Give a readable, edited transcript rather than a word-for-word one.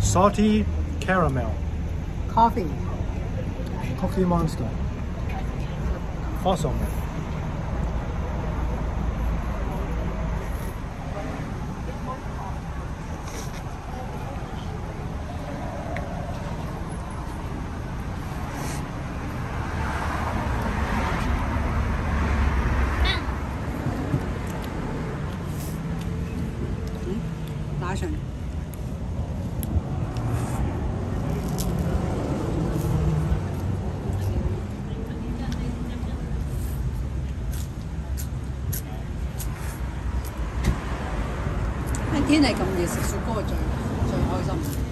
salty caramel Coffee。 Cookie Monster awesome。 拿上。天氣咁熱，食雪糕最開心。